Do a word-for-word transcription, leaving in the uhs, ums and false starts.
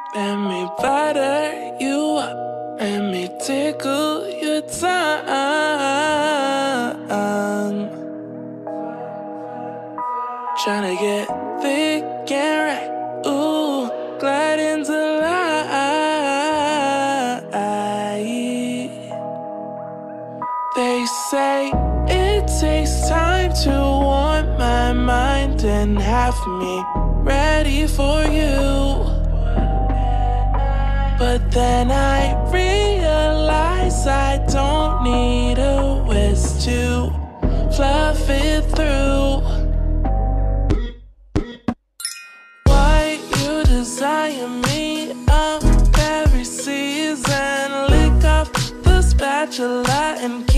Let me butter you up. Let me tickle your tongue. Tryna get thick and right. Ooh, glide into light. They say it takes time to warm my mind and have me ready for you. But then I realize I don't need a whisk to fluff it through. Why you desire me of every season? Lick off the spatula and